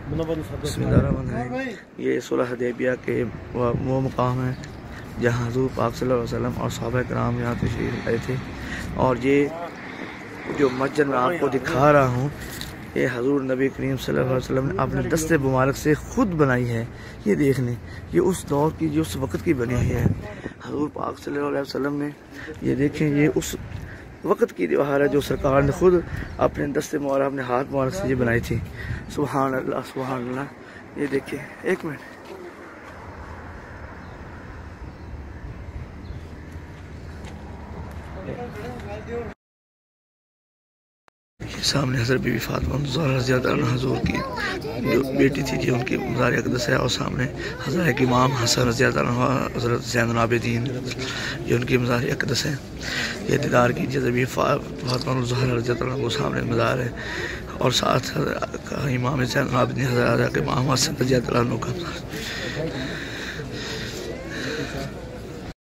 बिस्मिल्लाहिर्रहमानिर्रहीम। ये सुलह हुदैबिया के वो मुकाम है जहाँ हुज़ूर पाक सल्लल्लाहु अलैहि वसल्लम और सहाबा कराम यहाँ तशरीफ़ लाए थे। और ये जो मस्जिद मैं आपको दिखा रहा हूँ ये हज़ूर नबी करीम सल्लल्लाहु अलैहि वसल्लम ने अपने दस्ते मुबारक से ख़ुद बनाई है। ये देख लें, ये उस दौर की जो उस वक़्त की बनी हुई है। हज़ूर पाक सल्लल्लाहु अलैहि वसल्लम ने ये देखें, ये उस वक़्त की दीवार है जो सरकार ने ख़ुद अपने दस्ते मुबारक अपने हाथ मुबारक से ये बनाई थी। सुभान अल्लाह सुभान अल्लाह। ये देखिए, एक मिनट, सामने हज़रत बीबी फातिमा ज़हरा हज़ूर की जो बेटी थी जी, उनकी मज़ार अक़दस है। और सामने हज़रत इमाम हसन हज़रत ज़ैनुल आबिदीन ये उनकी मज़ार अक़दस है। ये दीदार कीजिए, बीबी फातिमा ज़हरा वो सामने मज़ार है। और साथ इमाम ज़ैनुल आबिदीन हज़रत इमाम हसन का